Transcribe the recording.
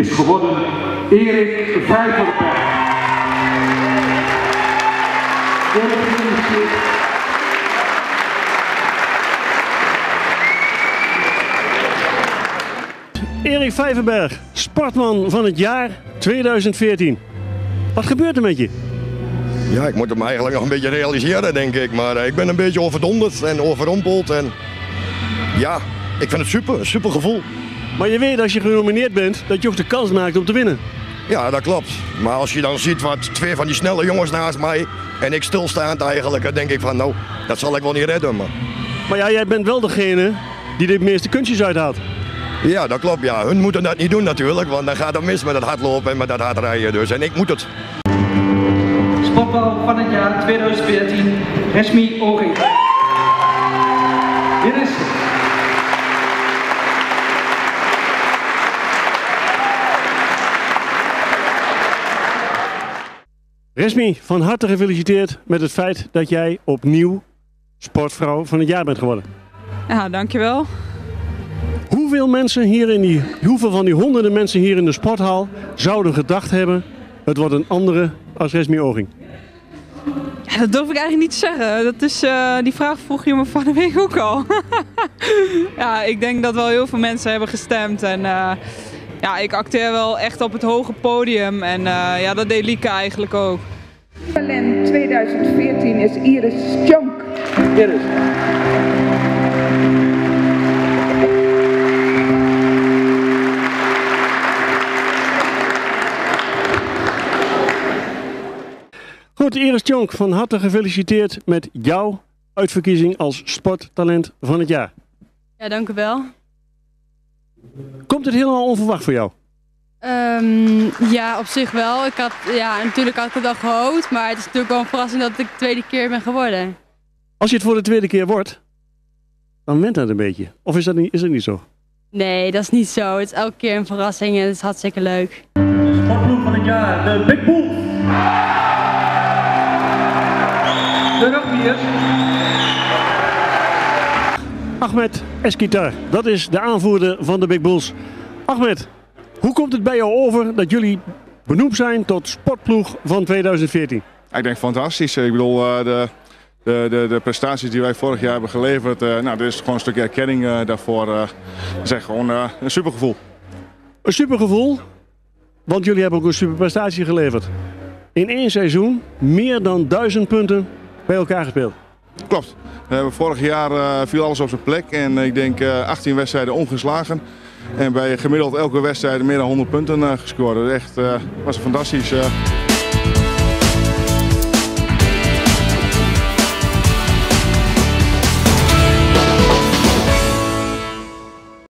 is geworden Erik Vijverberg. Erik Vijverberg, sportman van het jaar 2014. Wat gebeurt er met je? Ja, ik moet hem eigenlijk nog een beetje realiseren, denk ik. Maar ik ben een beetje overdonderd en overrompeld. En ja, ik vind het een super gevoel. Maar je weet als je genomineerd bent, dat je ook de kans maakt om te winnen. Ja, dat klopt. Maar als je dan ziet wat twee van die snelle jongens naast mij en ik stilstaand eigenlijk, dan denk ik van nou, dat zal ik wel niet redden. Maar ja, jij bent wel degene die de meeste kunstjes uithaalt. Ja, dat klopt. Ja. Hun moeten dat niet doen natuurlijk, want dan gaat het mis met het hardlopen en met dat hardrijden. Dus. En ik moet het. Sportbal van het jaar 2014, Resmi Oging. Hier is het. Resmi, van harte gefeliciteerd met het feit dat jij opnieuw sportvrouw van het jaar bent geworden. Ja, dankjewel. Hoeveel van die honderden mensen hier in de sporthal zouden gedacht hebben, het wordt een andere als Resmi Oging? Ja, dat durf ik eigenlijk niet te zeggen. Dat is, die vraag vroeg je me van de week ook al. Ja, ik denk dat wel heel veel mensen hebben gestemd. En ja, ik acteer wel echt op het hoge podium. En ja, dat deed Lieke eigenlijk ook. Talent 2014 is Iris Tjonk. Iris. Goed, Iris Tjonk, van harte gefeliciteerd met jouw uitverkiezing als sporttalent van het jaar. Ja, dank u wel. Komt het helemaal onverwacht voor jou? Ja, op zich wel. Natuurlijk had ik het al gehoopt, maar het is natuurlijk wel een verrassing dat ik de tweede keer ben geworden. Als je het voor de tweede keer wordt, dan went dat een beetje. Of is dat niet zo? Nee, dat is niet zo. Het is elke keer een verrassing en het is hartstikke leuk. Sportploeg van het jaar, de Big Bulls. De rugbyers. Ahmed Eskitar, dat is de aanvoerder van de Big Bulls. Ahmed, hoe komt het bij jou over dat jullie benoemd zijn tot sportploeg van 2014? Ik denk fantastisch. Ik bedoel, de prestaties die wij vorig jaar hebben geleverd, er is gewoon een stukje erkenning daarvoor. Dat is echt gewoon een supergevoel. Een supergevoel, want jullie hebben ook een super prestatie geleverd. In één seizoen meer dan 1000 punten bij elkaar gespeeld. Klopt. We hebben vorig jaar viel alles op zijn plek en ik denk 18 wedstrijden ongeslagen. En bij gemiddeld elke wedstrijd meer dan 100 punten gescoord. Echt was fantastisch.